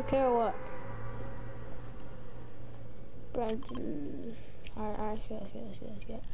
AFK or what? Brandon. Alright, let's get.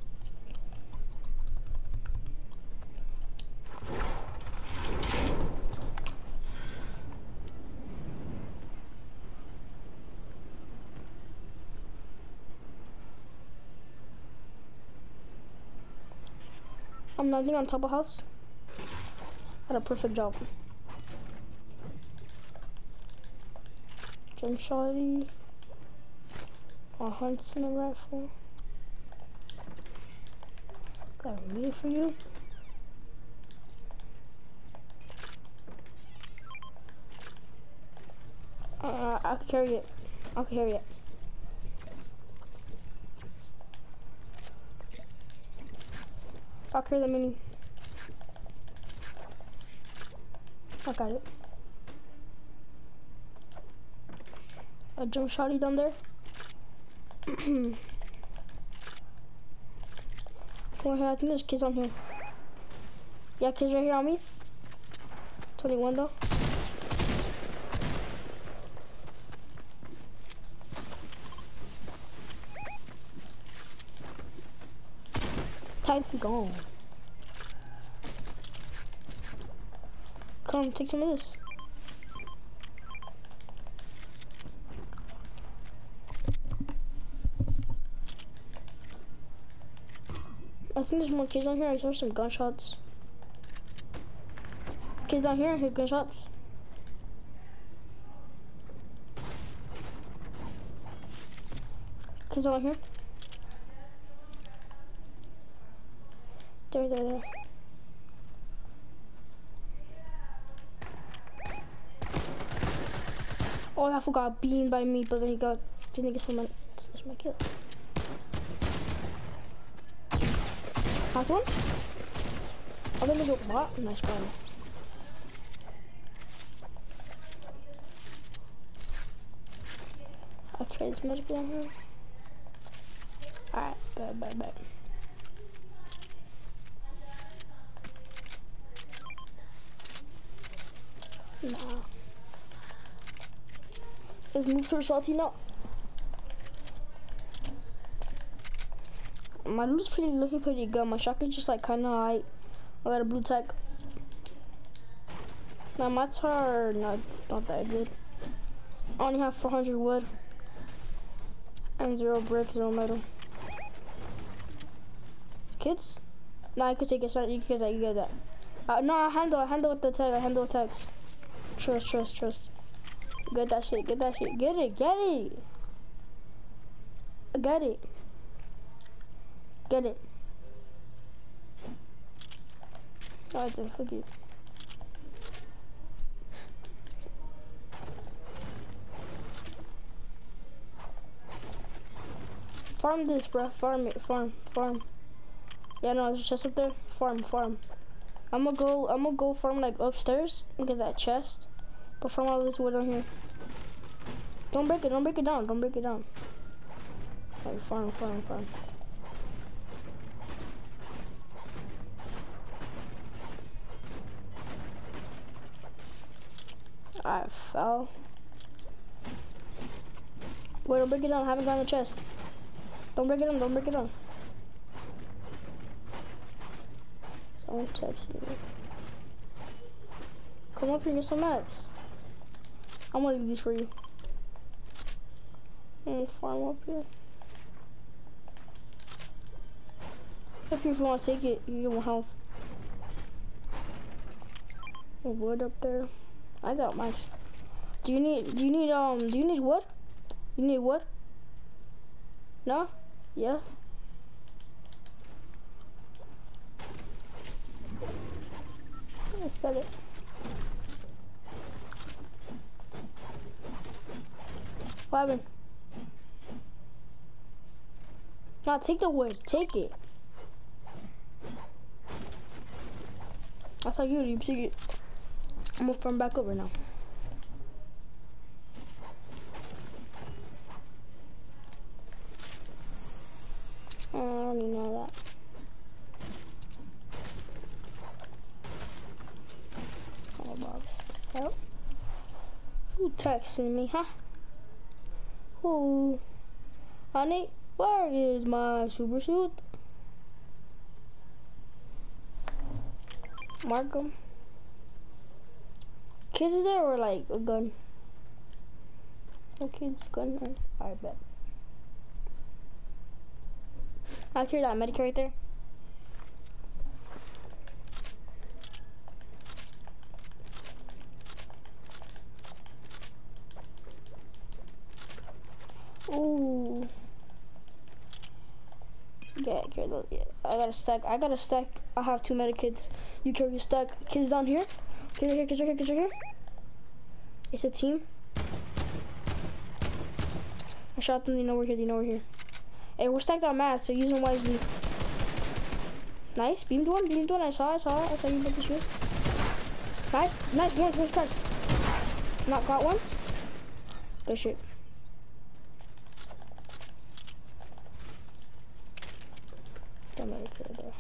I'm landing on top of house. Had a perfect job. Jump shotty. A huntsman rifle. Got a meat for you. I'll carry it. I'll carry it. I'll carry the mini. I got it. A jump shotty down there. Come on here, I think there's kids on here. Yeah, kids right here on me. 21 though. Time to go. Come, take some of this. I think there's more kids on here. I saw some gunshots. Kids down here, I hear gunshots. Kids on here. There. Oh, I forgot beaten by me, but then he didn't get someone. That's my kill. Last one. Oh, then there's a what? Nice one. Okay, this magic down here. Alright, bet. Nah. Let's move to salty now. My loot's looking pretty good. My shotgun's just like kinda light. I got a blue tech. My mats are not that good. I only have 400 wood. And 0 brick, 0 metal. Kids? Nah, I could take a shot. You can get that. No, I handle with the tag. I handle with tags. Trust. Get that shit. Get it. Alright then, fuck it. Farm this, bro. Farm it. Farm. Yeah, no, there's a chest up there. Farm. I'm gonna go farm like upstairs and get that chest. But farm all this wood on here. Don't break it down. Alright, farm. I fell. Wait, don't break it down. I haven't gotten a chest. Don't break it down. Someone text me. Come up here and get some mats. I'm gonna leave these for you. Farm up here. If you want to take it, you get more health. Wood up there. I got mine. Do you need wood? You need wood? No? Yeah? Let's get it. What happened? Nah, take the wood. Take it. That's how you take it. I'm gonna farm back over now. I don't even know that. Oh, Bob. Help. Ooh, texting me, huh? Ooh, honey, where is my super suit? Markham. Kids is there or like a gun? No kids, gun. Alright, bet. I'll carry that medic right there. Ooh. Yeah, carry those. Yeah. I got a stack. I have 2 medikits. You carry your stack. Kids down here. Kids right here. Kids right here. Kids right here. It's a team. I shot them. They know we're here. They know we're here. Hey, we're stacked on mats, so use them wisely. Nice. Beamed one. Beamed one. I saw you about to shoot. Nice. Nice. One. Not got one. Good shit. Right there.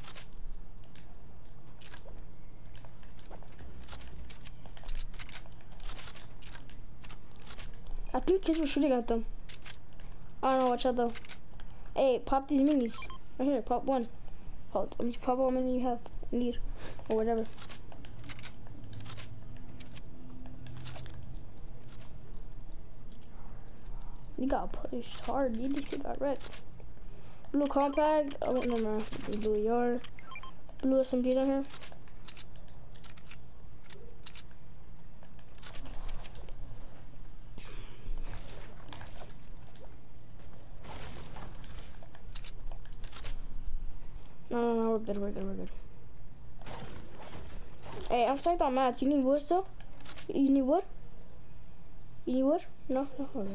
I think kids were shooting at them. I don't know, watch out though. Hey, pop these minis. Right here, pop one. Pop all mini you have, need, or whatever. You got pushed hard, dude. This kid got wrecked. Blue compact. Oh, no, no. Blue yard. Blue SMG down here. No, we're good. Hey, I'm stacked on mats. You need wood still? You need wood? No, okay.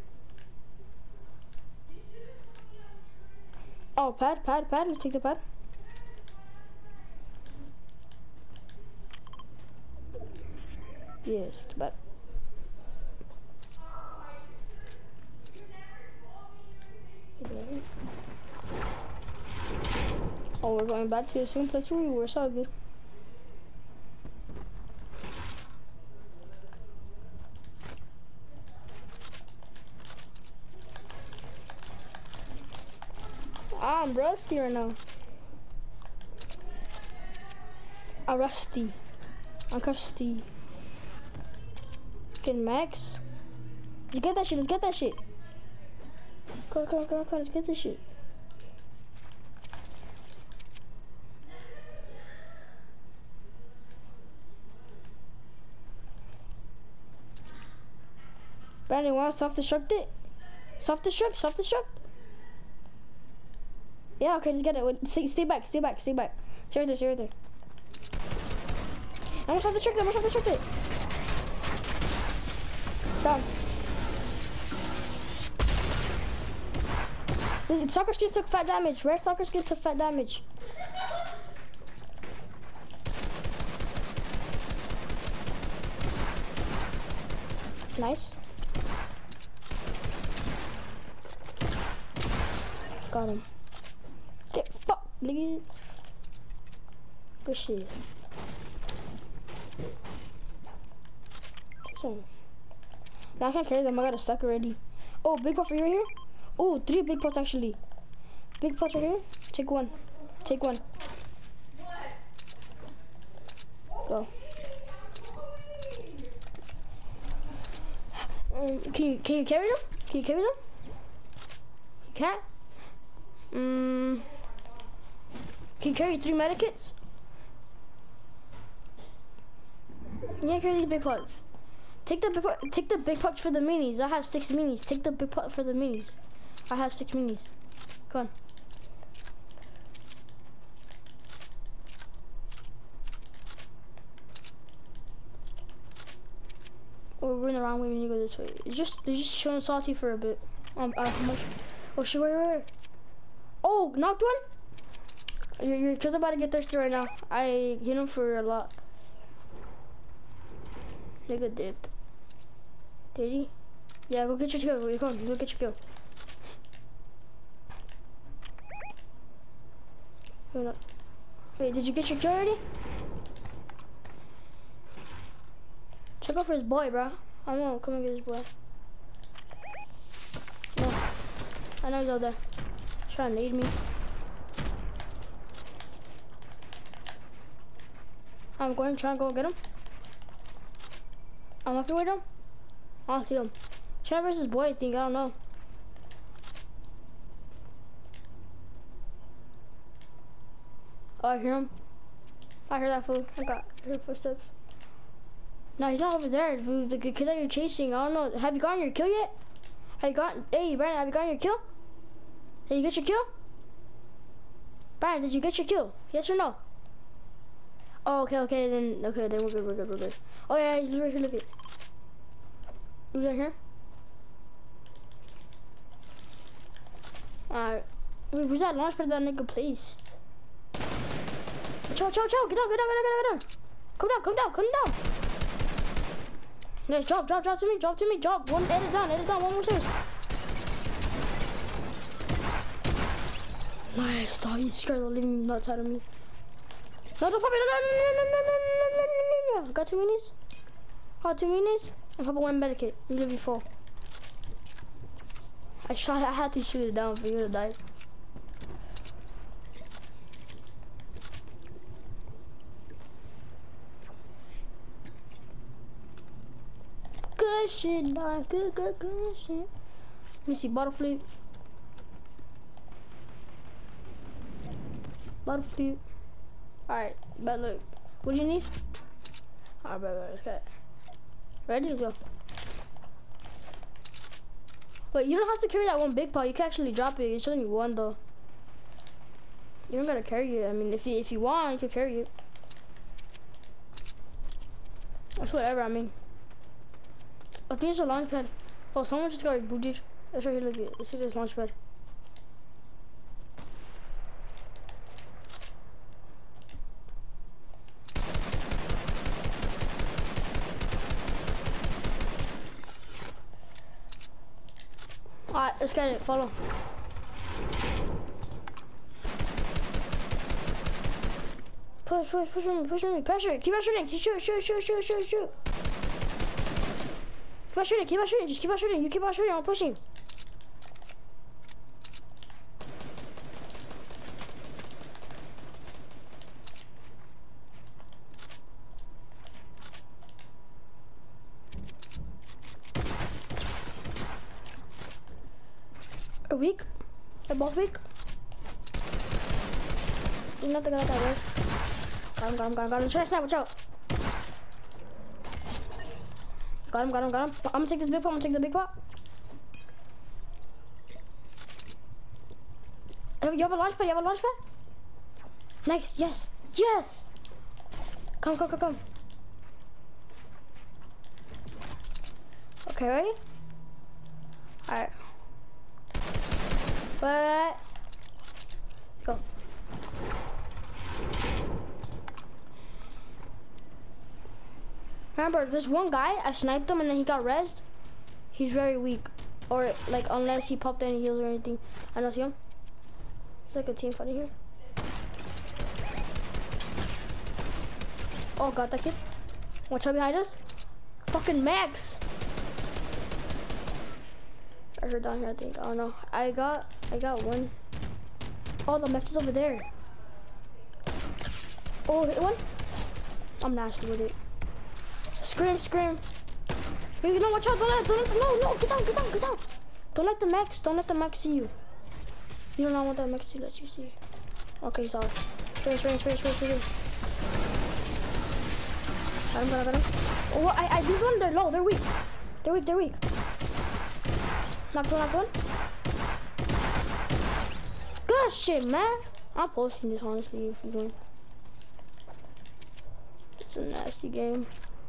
Oh, pad. Let's take the pad. Yes, it's bad. Oh, we're going back to the same place where we were. It's all good. I'm rusty right now. I'm crusty. Getting max. Let's get that shit. Come on, let's get this shit. Brandon, wanna self-destruct it? Self-destruct? Yeah, okay, just get it. Wait, stay back. Stay right there. I'm gonna self-destruct it. Down. The soccer skin took fat damage. Rare soccer skin took fat damage. Nice. Got him. Get fucked, niggas. Good shit. Now I can't carry them. I got a stack already. Oh, big pot right here. Oh, 3 big pots actually. Big pots right here. Take one. Go. Can you carry them? You can't? Can you carry 3 medikits? Yeah, carry these big pots. Take the big pots for the minis. I have 6 minis. Take the big pot for the minis. I have 6 minis. Come on. Oh, we're in the wrong way when you go this way. They're just showing salty for a bit. Oh shit, wait. Oh, knocked one? Your kid's about to get thirsty right now. I hit him for a lot. Nigga dipped. Did he? Yeah, go get your kill. Come on, go get your kill. Wait, did you get your kill already? Check out for his boy, bro. I'm gonna come and get this boy. No. I know he's out there. He's trying to need me. I'm going to try and go get him. I'm up here with him. I don't see him. Trying versus boy, I think. I don't know. Oh, I hear him. I hear that fool. I hear footsteps. No, he's not over there. The kid that you're chasing. I don't know. Have you gotten your kill yet? Have you gotten? Hey, Brandon, have you gotten your kill? Did you get your kill? Brandon, did you get your kill? Yes or no? Oh, okay, then we're good. Oh yeah, he's right here. Look it. Look right here. Alright. Where's that launch pad that nigga placed? Chow, get down. Come down. Yeah, drop to me. One, edit down, one more stairs. Nice, dog, you scared the living nuts out of me. No, don't pop it, no. Got 2 minis? And pop 1 medikit. You're gonna be full. I had to shoot it down for you to die. Good shit, dog. Good shit. Let me see, bottle flip. Alright, but look. What do you need? Alright, let's get it. Ready? Let's go. Wait, you don't have to carry that 1 big pot. You can actually drop it. It's only 1 though. You don't gotta carry it. I mean, if you want, you can carry it. That's whatever. I mean, I think it's a launch pad. Oh, someone just got rebooted. Let's right here. Look at it. Let's see this launch pad. Alright, let's get it. Follow. Push me. Pressure it. Keep on shooting. Shoot. Keep on shooting. Just keep on shooting. You keep on shooting. I'm pushing. Are weak? They're both weak? You're not the guy that works. Got him. Try to snap, watch out. Got him. I'm gonna take this big pot. I'm gonna take the big pot. You have a launch pad? Nice, yes. Come. Okay, ready? Alright. But go. Remember, there's one guy, I sniped him and then he got rezzed. He's very weak. Or like unless he popped any heals or anything. I don't see him. It's like a team fighting here. Oh, got that kid. Watch out behind us. Fucking Max. I heard down here, I think. I don't know. I got 1. Oh, the Max is over there. Oh, hit 1. I'm nasty with it. Scream. Wait, no, watch out, no, get down. Don't let the Max see you. You do not want that Max to let you see you. Okay, he's off. Spray. Got him. Oh, I did one, they're low, they're weak. Knocked one. Good shit, man. I'm posting this, honestly, if you're doing. It's a nasty game.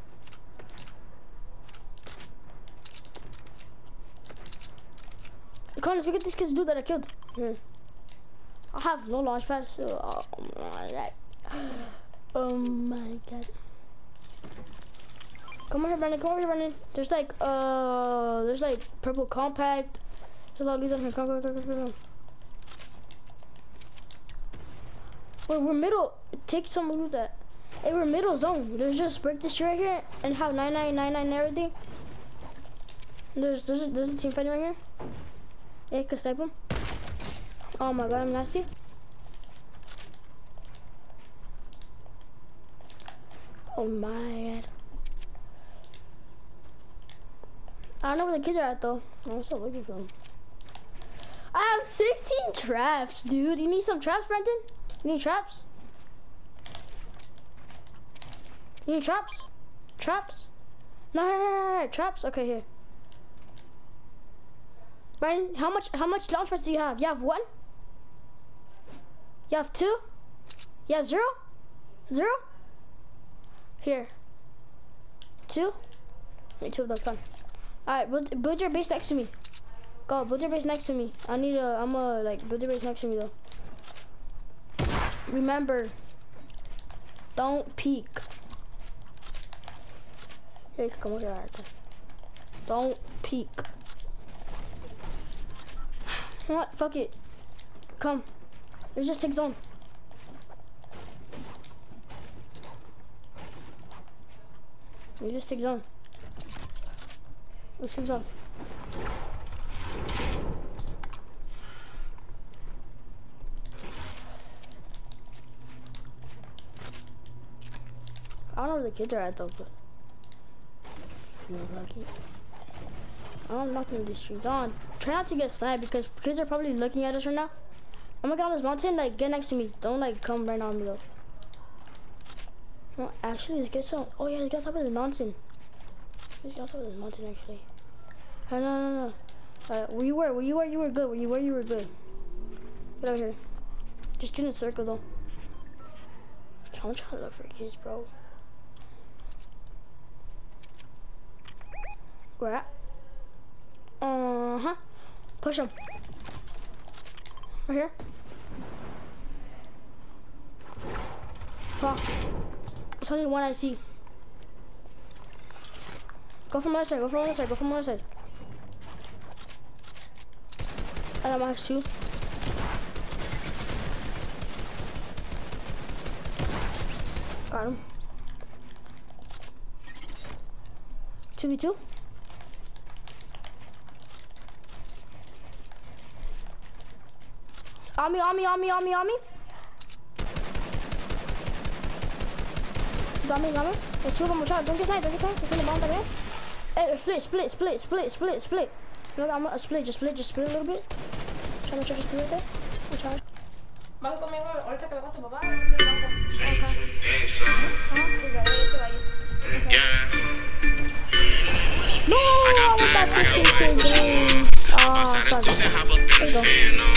Come on, let's go get this kid's dude that I killed. Here. I have no launch pad, so oh my god. Come over here, Brandon. There's like purple compact. There's a lot of loot on here. Come. We're middle. Take some loot that. Hey, we're middle zone. Let's just break this tree right here and have 9999 and everything. There's a team fighting right here. Yeah, I can snipe him. Oh my god, I'm nasty. Oh my god. I don't know where the kids are at though. I'm still looking for them. I have 16 traps, dude. You need some traps, Brenton? You need traps? You need traps? Traps? No, traps? Okay, here. Brenton, how much launch pads do you have? You have 1? You have 2? You have 0? 0? Here. 2? Need 2 of those, come on. Alright, build your base next to me. Go, build your base next to me. I'm like, build your base next to me though. Remember, don't peek. Here, come over here. Don't peek. What? Fuck it. Come. Let's just take zone. We just take zone. Let's take zone. I don't know where the kids are at though, but I'm knocking these trees on. Try not to get sniped because kids are probably looking at us right now. I'm gonna get on this mountain, like get next to me. Don't like come right on me though. Well, actually, let's get some. Oh yeah, let's get on top of the mountain. Let's get on top of the mountain actually. Oh, no. Where you were you were good. Where you were good. Get over here. Just get in a circle though. I'm trying to look for kids, bro. Where at? Push him. Right here. Oh. It's only one I see. Go from the other side, go from the other side, go from the other side. I got max 2. Got him. 2v2. On me. Got me. There's 2 of them. Watch out. Don't get sniped. There's the bomb right here. Hey, split. Look, I'm gonna split. Just split a little bit. Try to split right there. Watch out. Vas conmigo, ahorita que venga tu papá. No, I got that 16 game. Oh, sorry. There you go.